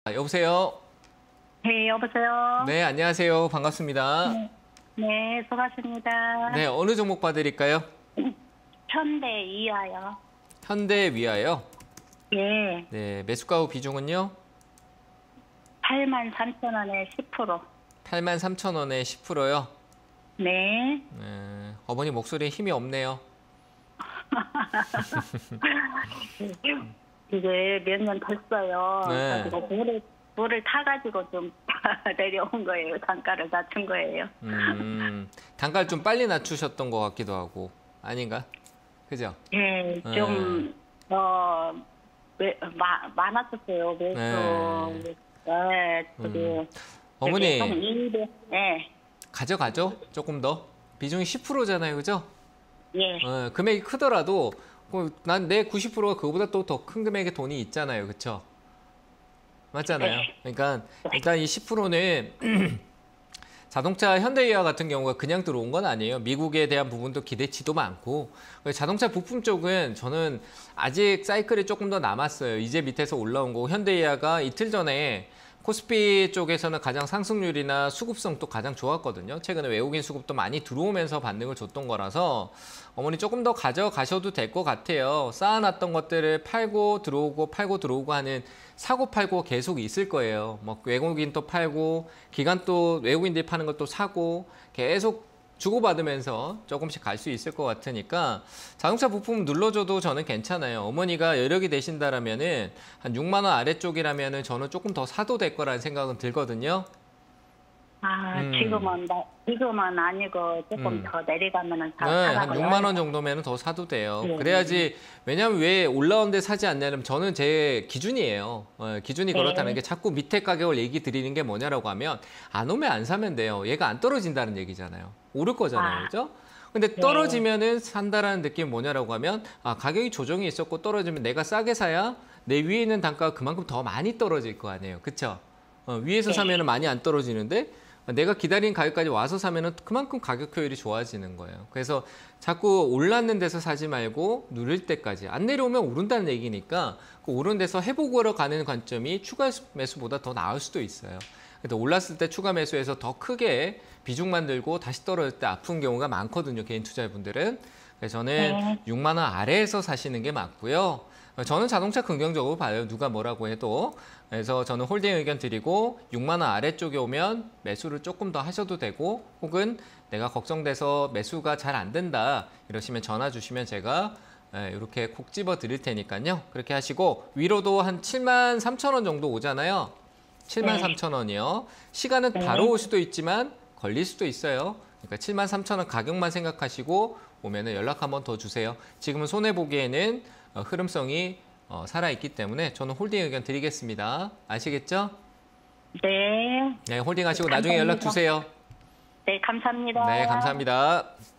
여보세요? 네, 여보세요? 네, 안녕하세요. 반갑습니다. 네, 수고하십니다. 네, 어느 종목 봐드릴까요? 현대 이하요. 현대 위아요. 예, 네, 매수가 후 비중은요? 83,000원에 10%. 83,000원에 10%요. 네. 네, 어머니 목소리에 힘이 없네요. 이제 몇 년 됐어요. 네. 그래서 물을 타가지고 좀 내려온 거예요. 단가를 낮춘 거예요. 단가를 좀 빨리 낮추셨던 것 같기도 하고. 아닌가? 그죠? 예, 좀, 많았었어요. 매수. 네, 저기. 어머니, 네. 가져가죠? 조금 더. 비중이 10%잖아요. 그죠? 예. 금액이 크더라도 난 내 90%가 그거보다 또 더 큰 금액의 돈이 있잖아요. 그렇죠? 맞잖아요. 그러니까 일단 이 10%는 자동차 현대기아 같은 경우가 그냥 들어온 건 아니에요. 미국에 대한 부분도 기대치도 많고 자동차 부품 쪽은 저는 아직 사이클이 조금 더 남았어요. 이제 밑에서 올라온 거고 현대기아가 이틀 전에 코스피 쪽에서는 가장 상승률이나 수급성도 가장 좋았거든요. 최근에 외국인 수급도 많이 들어오면서 반등을 줬던 거라서 어머니 조금 더 가져가셔도 될 것 같아요. 쌓아놨던 것들을 팔고 들어오고 하는 사고 팔고 계속 있을 거예요. 뭐 외국인 또 팔고 기관 또 외국인들이 파는 것도 사고 계속 주고받으면서 조금씩 갈 수 있을 것 같으니까 자동차 부품 눌러줘도 저는 괜찮아요. 어머니가 여력이 되신다라면은 한 6만 원 아래쪽이라면은 저는 조금 더 사도 될 거라는 생각은 들거든요. 지금은 아니고 조금 더 내려가면은 네, 한 6만 원 정도면 더 사도 돼요. 그래야지. 왜냐하면 왜 올라오는데 사지 않냐면 저는 제 기준이에요. 기준이 그렇다는 게 자꾸 밑에 가격을 얘기 드리는 게 뭐냐라고 하면 안 오면 안 사면 돼요. 얘가 안 떨어진다는 얘기잖아요. 오를 거잖아요. 그죠? 근데 떨어지면은 산다라는 느낌이 뭐냐라고 하면 가격이 조정이 있었고 떨어지면 내가 싸게 사야 내 위에 있는 단가가 그만큼 더 많이 떨어질 거 아니에요. 그쵸? 위에서 사면은 많이 안 떨어지는데 내가 기다린 가격까지 와서 사면은 그만큼 가격 효율이 좋아지는 거예요. 그래서 자꾸 올랐는 데서 사지 말고 누를 때까지 안 내려오면 오른다는 얘기니까 그 오른 데서 회복으로 가는 관점이 추가 매수보다 더 나을 수도 있어요. 근데 올랐을 때 추가 매수해서 더 크게 비중만 들고 다시 떨어질 때 아픈 경우가 많거든요. 개인 투자자분들은. 그래서 저는 6만 원 아래에서 사시는 게 맞고요. 저는 자동차 긍정적으로 봐요. 누가 뭐라고 해도. 그래서 저는 홀딩 의견 드리고 6만 원 아래쪽에 오면 매수를 조금 더 하셔도 되고 혹은 내가 걱정돼서 매수가 잘 안 된다 이러시면 전화 주시면 제가 이렇게 콕 집어 드릴 테니까요. 그렇게 하시고 위로도 한 7만 3천 원 정도 오잖아요. 7만 3천 원이요. 시간은 바로 올 수도 있지만 걸릴 수도 있어요. 그러니까 7만 3천 원 가격만 생각하시고 오면은 연락 한번 더 주세요. 지금은 손해보기에는 흐름성이 살아있기 때문에 저는 홀딩 의견 드리겠습니다. 아시겠죠? 네. 네, 홀딩 하시고 나중에 연락 주세요. 네, 감사합니다. 네, 감사합니다.